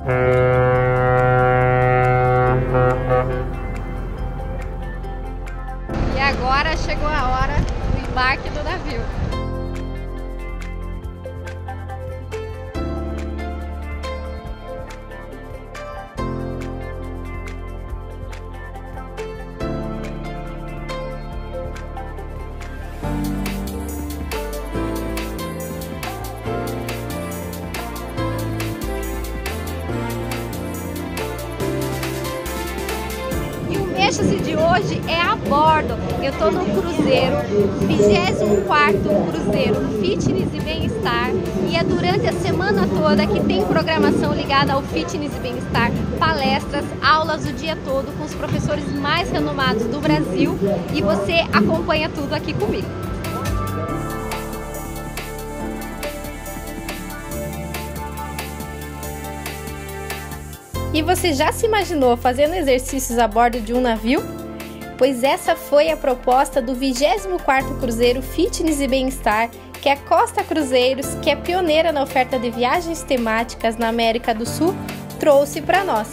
E agora chegou a hora do embarque do navio. O êxtase de hoje é a bordo. Eu tô no cruzeiro, 24º cruzeiro Fitness e Bem-Estar, e é durante a semana toda que tem programação ligada ao Fitness e Bem-Estar, palestras, aulas o dia todo com os professores mais renomados do Brasil, e você acompanha tudo aqui comigo. E você já se imaginou fazendo exercícios a bordo de um navio? Pois essa foi a proposta do 24º Cruzeiro Fitness e Bem-Estar, que a Costa Cruzeiros, que é pioneira na oferta de viagens temáticas na América do Sul, trouxe para nós.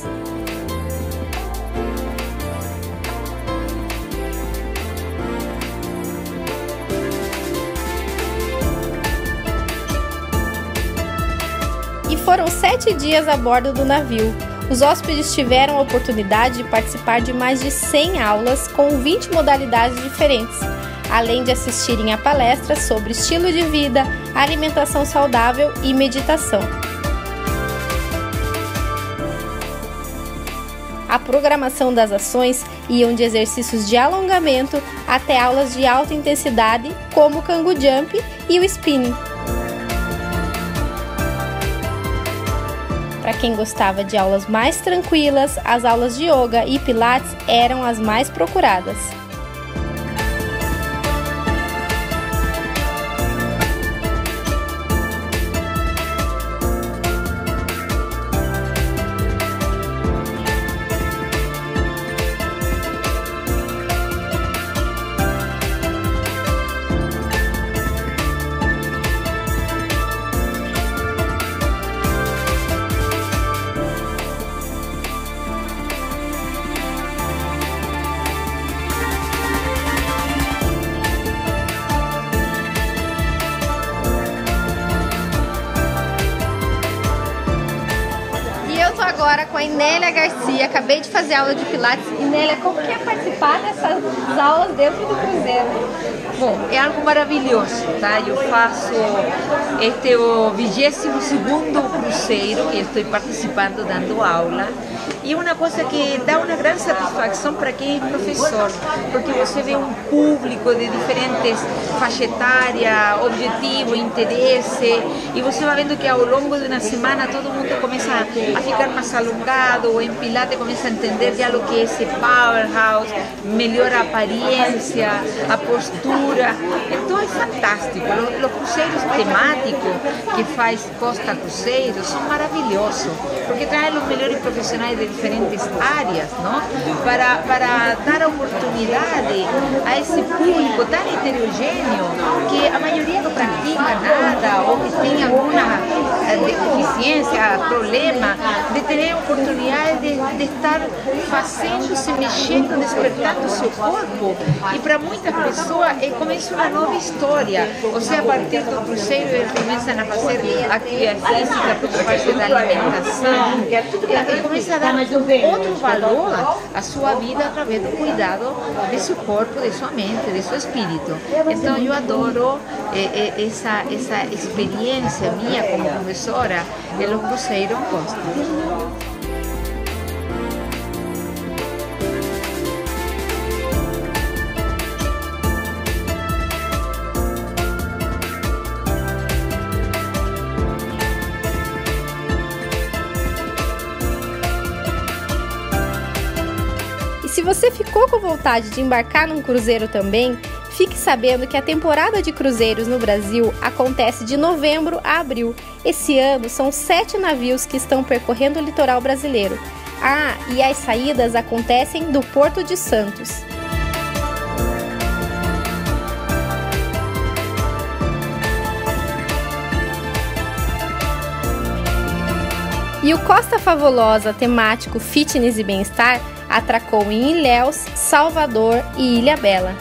E foram 7 dias a bordo do navio. Os hóspedes tiveram a oportunidade de participar de mais de 100 aulas com 20 modalidades diferentes, além de assistirem a palestras sobre estilo de vida, alimentação saudável e meditação. A programação das ações iam de exercícios de alongamento até aulas de alta intensidade, como o Kangoo Jump e o Spinning. Para quem gostava de aulas mais tranquilas, as aulas de yoga e pilates eram as mais procuradas. Agora com a Inélia Garcia, acabei de fazer aula de pilates. Inélia, como que é participar dessas aulas dentro do cruzeiro? Bom, é algo maravilhoso, tá? Eu faço este o 22º cruzeiro e estou participando dando aula. E uma coisa que dá uma grande satisfação para quem é professor, porque você vê um público de diferentes faixa etária, objetivo, interesse, e você vai vendo que ao longo de uma semana todo mundo começa a ficar mais alongado, o em Pilates começa a entender já o que é esse powerhouse, melhora a aparência, a postura. Então é fantástico. Os cruzeiros temáticos que faz Costa Cruzeiros são maravilhosos, porque trazem os melhores profissionais de diferentes áreas, não? Para dar oportunidade a esse público tão heterogêneo que a maioria não pratica nada ou que tem alguma deficiência, problema, de ter a oportunidade de estar fazendo, se mexendo, despertando o seu corpo. E para muitas pessoas começa uma nova história. Ou seja, a partir do cruzeiro eles começam a fazer atividade física, preocupar-se da alimentação, e começa a dar outro valor à sua vida através do cuidado de seu corpo, de sua mente, de seu espírito. Então eu adoro essa experiência minha como professora no Cruzeiro Costa. Se você ficou com vontade de embarcar num cruzeiro também, fique sabendo que a temporada de cruzeiros no Brasil acontece de novembro a abril. Esse ano são 7 navios que estão percorrendo o litoral brasileiro. Ah, e as saídas acontecem do Porto de Santos. E E o Costa Fabulosa temático Fitness e Bem-Estar atracou em Ilhéus, Salvador e Ilhabela.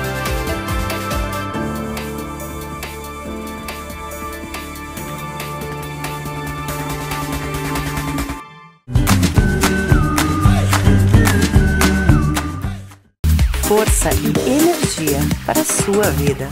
Força e energia para a sua vida.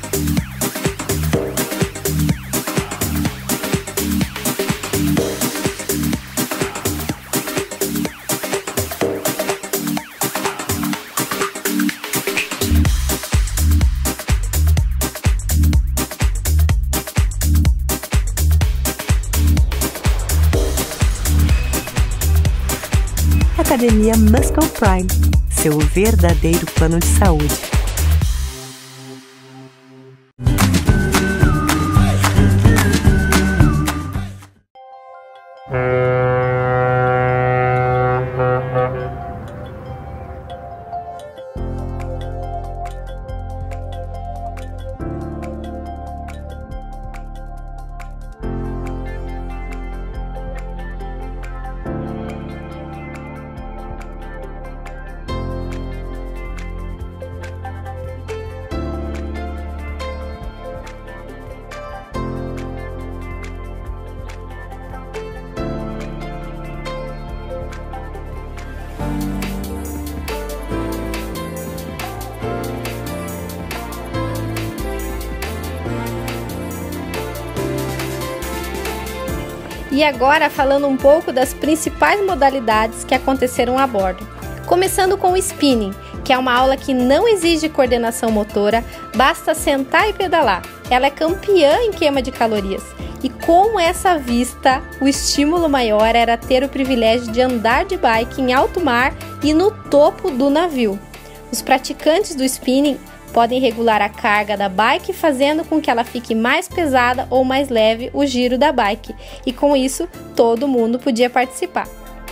Academia Muscle Prime, seu verdadeiro plano de saúde. E agora falando um pouco das principais modalidades que aconteceram a bordo. Começando com o spinning, que é uma aula que não exige coordenação motora, basta sentar e pedalar. Ela é campeã em queima de calorias. E com essa vista, o estímulo maior era ter o privilégio de andar de bike em alto mar e no topo do navio. Os praticantes do spinning podem regular a carga da bike, fazendo com que ela fique mais pesada ou mais leve o giro da bike. E com isso, todo mundo podia participar.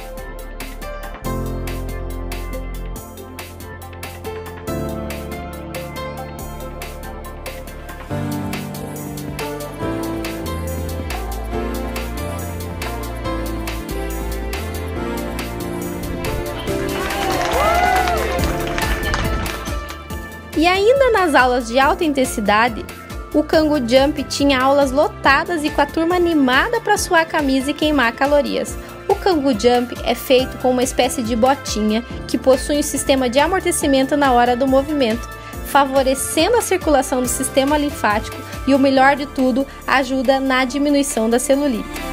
E ainda nas aulas de alta intensidade, o Kangoo Jump tinha aulas lotadas e com a turma animada para suar a camisa e queimar calorias. O Kangoo Jump é feito com uma espécie de botinha que possui um sistema de amortecimento na hora do movimento, favorecendo a circulação do sistema linfático e, o melhor de tudo, ajuda na diminuição da celulite.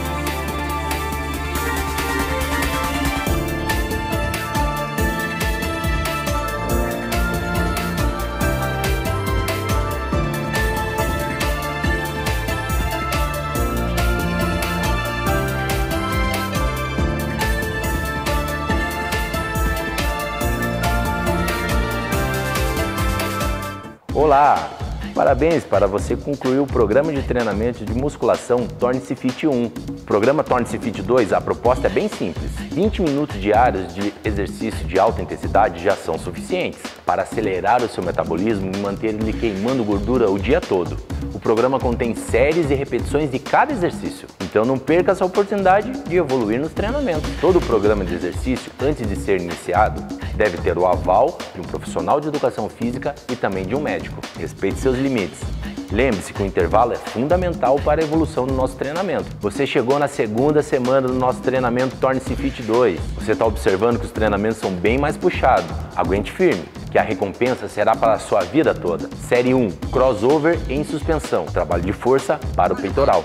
Olá! Parabéns para você concluir o programa de treinamento de musculação Torne-se Fit 1. O programa Torne-se Fit 2, a proposta é bem simples. 20 minutos diários de exercício de alta intensidade já são suficientes para acelerar o seu metabolismo e manter ele queimando gordura o dia todo. O programa contém séries e repetições de cada exercício, então não perca essa oportunidade de evoluir nos treinamentos. Todo o programa de exercício, antes de ser iniciado, deve ter o aval de um profissional de educação física e também de um médico. Respeite seus limites. Lembre-se que o intervalo é fundamental para a evolução do nosso treinamento. Você chegou na segunda semana do nosso treinamento Torne-se Fit 2. Você está observando que os treinamentos são bem mais puxados. Aguente firme, que a recompensa será para a sua vida toda. Série 1, crossover em suspensão. Trabalho de força para o peitoral.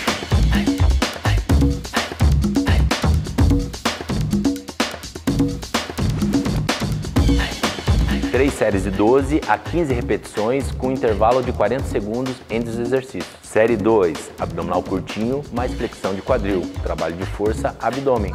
Três séries de 12 a 15 repetições com intervalo de 40 segundos entre os exercícios. Série 2, abdominal curtinho mais flexão de quadril. Trabalho de força, abdômen.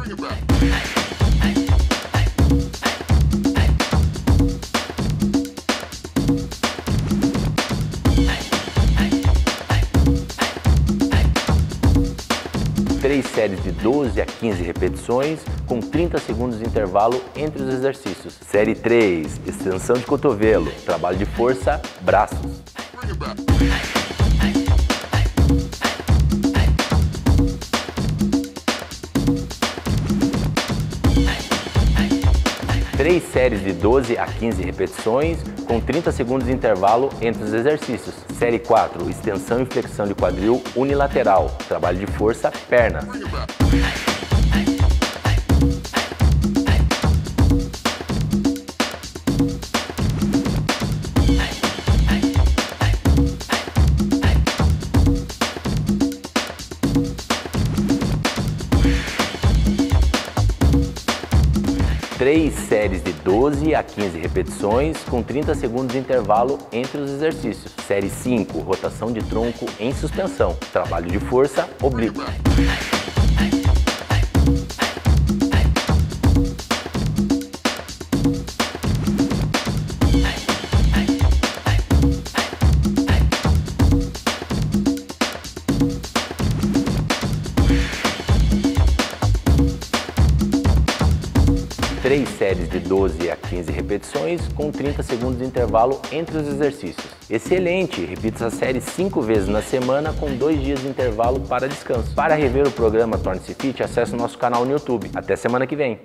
Três séries de 12 a 15 repetições com 30 segundos de intervalo entre os exercícios. Série 3, extensão de cotovelo, trabalho de força, braços. 3 séries de 12 a 15 repetições, com 30 segundos de intervalo entre os exercícios. Série 4, extensão e flexão de quadril unilateral, trabalho de força, perna. Três séries de 12 a 15 repetições com 30 segundos de intervalo entre os exercícios. Série 5, rotação de tronco em suspensão, trabalho de força oblíqua. Três séries de 12 a 15 repetições com 30 segundos de intervalo entre os exercícios. Excelente! Repita essa série 5 vezes na semana com 2 dias de intervalo para descanso. Para rever o programa Torne-se Fit, acesse o nosso canal no YouTube. Até semana que vem!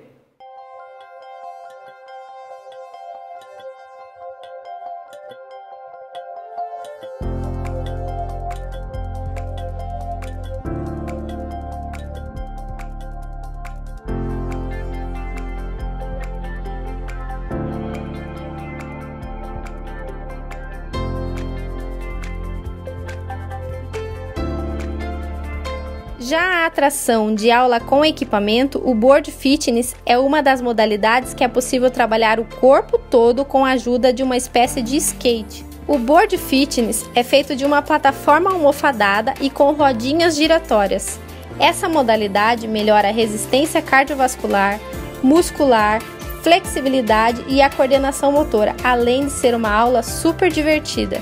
Já a atração de aula com equipamento, o Board Fitness é uma das modalidades que é possível trabalhar o corpo todo com a ajuda de uma espécie de skate. O Board Fitness é feito de uma plataforma almofadada e com rodinhas giratórias. Essa modalidade melhora a resistência cardiovascular, muscular, flexibilidade e a coordenação motora, além de ser uma aula super divertida.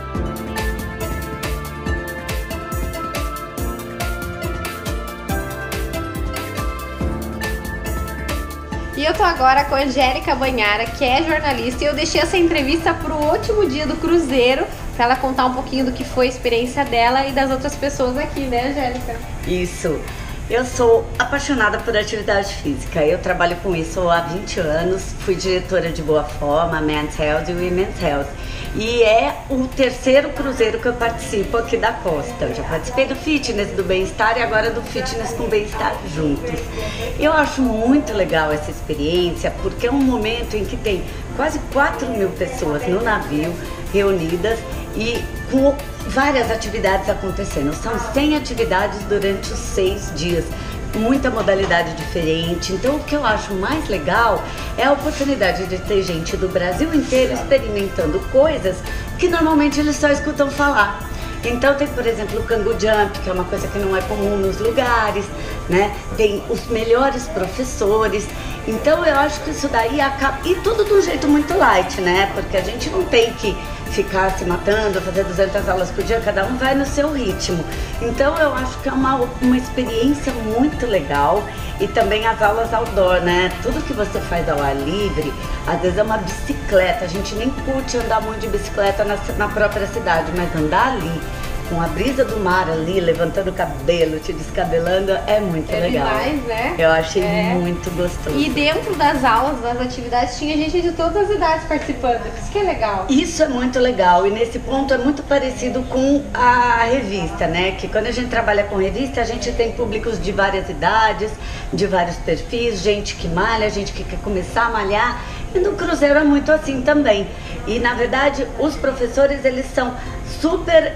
E eu tô agora com a Angélica Banhara, que é jornalista, e eu deixei essa entrevista pro último dia do cruzeiro, pra ela contar um pouquinho do que foi a experiência dela e das outras pessoas aqui, né, Angélica? Isso. Eu sou apaixonada por atividade física. Eu trabalho com isso há 20 anos. Fui diretora de Boa Forma, Men's Health e Women's Health. E é o 3º cruzeiro que eu participo aqui da costa. Eu já participei do fitness, do bem-estar e agora do fitness com bem-estar juntos. Eu acho muito legal essa experiência porque é um momento em que tem quase 4.000 pessoas no navio reunidas e com várias atividades acontecendo. São 100 atividades durante os 6 dias. Muita modalidade diferente. Então o que eu acho mais legal é a oportunidade de ter gente do Brasil inteiro experimentando coisas que normalmente eles só escutam falar. Então tem, por exemplo, o Kangoo Jump, que é uma coisa que não é comum nos lugares, né? Tem os melhores professores. Então eu acho que isso daí acaba... E tudo de um jeito muito light, né? Porque a gente não tem que ficar se matando, fazer 200 aulas por dia, cada um vai no seu ritmo. Então eu acho que é uma experiência muito legal. E também as aulas outdoor, né? Tudo que você faz ao ar livre, às vezes é uma bicicleta. A gente nem curte andar muito de bicicleta na própria cidade, mas andar ali, com a brisa do mar ali, levantando o cabelo, te descabelando, é muito legal. Demais, né? Eu achei muito gostoso. E dentro das aulas, das atividades, tinha gente de todas as idades participando. Isso que é legal. Isso é muito legal e nesse ponto é muito parecido com a revista, né? Que quando a gente trabalha com revista, a gente tem públicos de várias idades, de vários perfis, gente que malha, gente que quer começar a malhar. E no cruzeiro é muito assim também. E na verdade, os professores, eles são super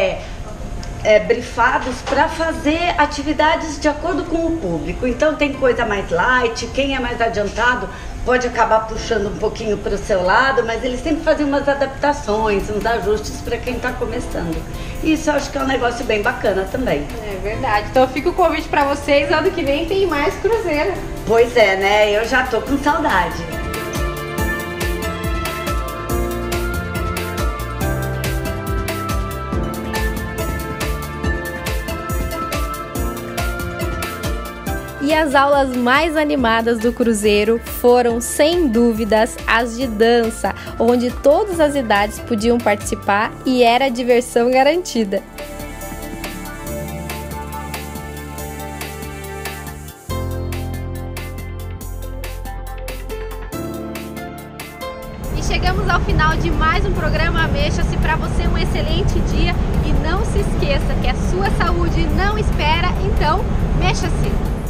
brifados para fazer atividades de acordo com o público. Então tem coisa mais light, quem é mais adiantado pode acabar puxando um pouquinho para o seu lado, mas eles sempre fazem umas adaptações, uns ajustes para quem está começando. Isso eu acho que é um negócio bem bacana também. É verdade. Então fica o convite para vocês, ano que vem tem mais cruzeiro. Pois é, né? Eu já tô com saudade. E as aulas mais animadas do cruzeiro foram, sem dúvidas, as de dança, onde todas as idades podiam participar e era diversão garantida. chegamos ao final de mais um programa Mexa-se. Para você um excelente dia e não se esqueça que a sua saúde não espera, então mexa-se!